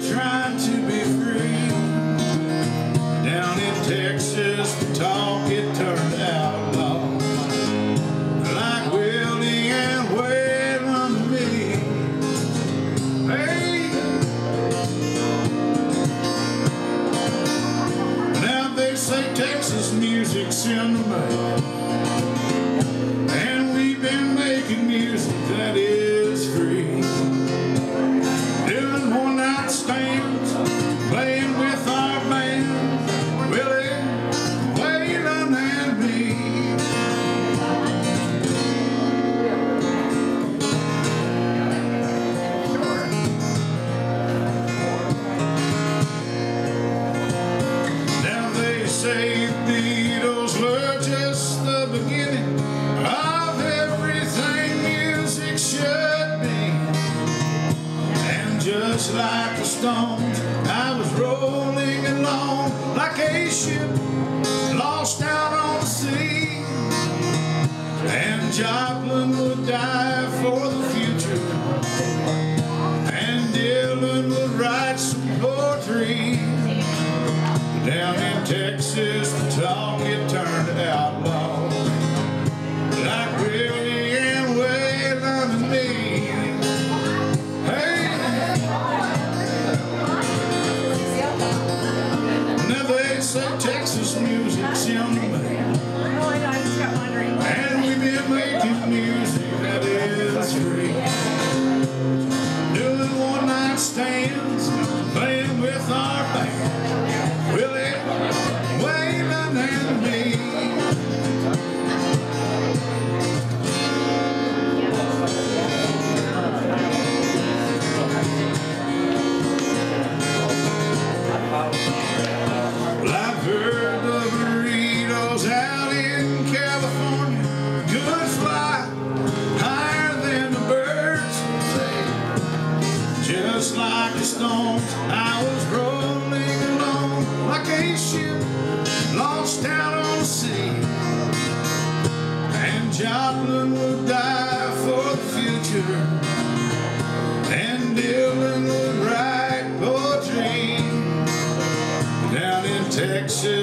trying to be free. Down in Texas, the talk it turned outlaw, like Willie and Waylon to me. Hey, now they say Texas music's in the mud, and we've been making music that is free, doing one-night stands, playing with our band, Willie, Waylon and me. Now they say the Beatles were just the beginning of everything music should be, and just like the Stones, I was rolling along like a ship lost out on the sea, and Joplin would die for the future, and Dylan would write some poetry. Down in Texas, the talk it turned outlaw, like Willie and Waylon and me. Hey, now they say Texas music's young man, and we've been making music that is free, doing one-night stands, playing with our band, Willie, Waylon and me. Well, I've heard the burritos out in California could fly higher than the birds. Just like the Stones, I was rolling along like a ship lost out on the sea, and Joplin would die for the future, and Dylan would write poetry. Down in Texas,